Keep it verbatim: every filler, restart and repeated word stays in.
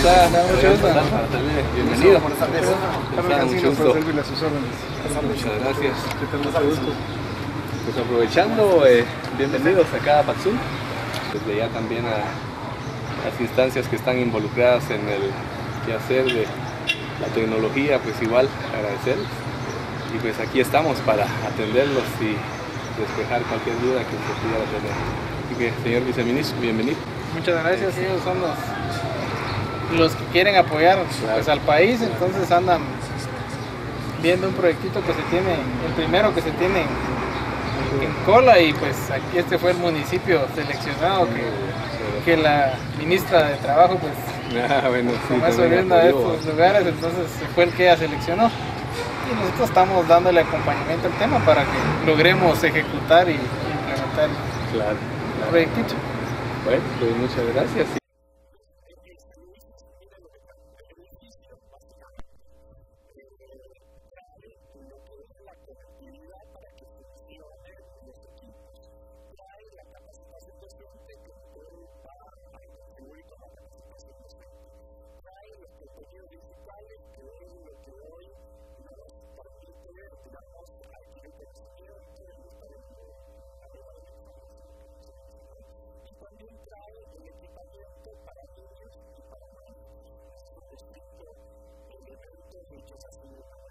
está? Hola, mucho gusto. Bienvenido. Buenas tardes. Mucho gusto. Muchas gracias. Pues aprovechando, eh, bienvenidos acá a Patzum. Desde ya también a las instancias que están involucradas en el quehacer de la tecnología, pues igual agradecerles. Y pues aquí estamos para atenderlos y despejar cualquier duda que se pudiera tener. Así que, señor viceministro, bienvenido. Muchas gracias. Ellos son los, los que quieren apoyar Claro. pues, al país, entonces andan viendo un proyectito que se tiene, el primero que se tiene en, en cola, y pues aquí este fue el municipio seleccionado que, que la ministra de Trabajo pues Ah, bueno, sí, como es también oriunda de apoyó. estos lugares, entonces fue el que ella seleccionó. Y nosotros estamos dándole acompañamiento al tema para que logremos ejecutar y implementar Claro, el claro. proyectito. Bueno, pues muchas gracias. Para niños y para niños, es un elemento de que se